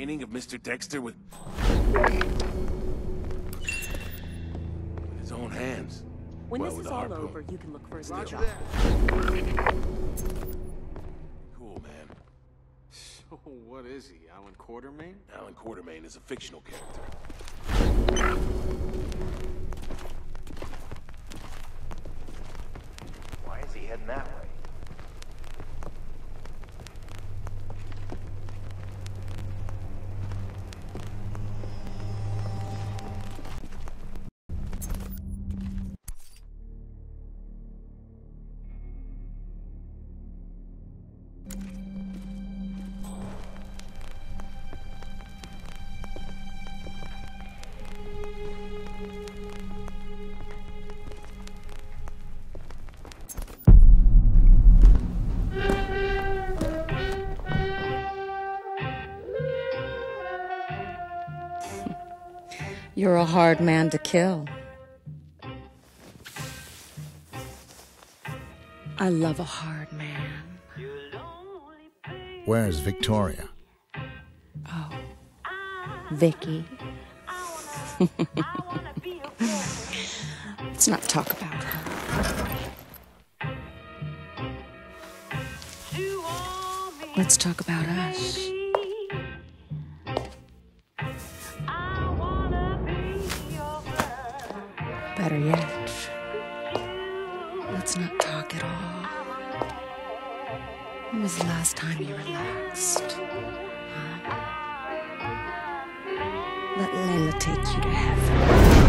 painting of Mr. Dexter with his own hands. When Well, this with is a all harpoon. over, you can look for a new Roger job. that. Cool, man. So, what is he, Alan Quartermain? Alan Quartermain is a fictional character. Why is he heading that way? You're a hard man to kill. I love a hard man. Where's Victoria? Oh, Vicky. Let's not talk about her. Let's talk about us. Better yet, let's not talk at all. When was the last time you relaxed? Huh? Let Layla take you to heaven.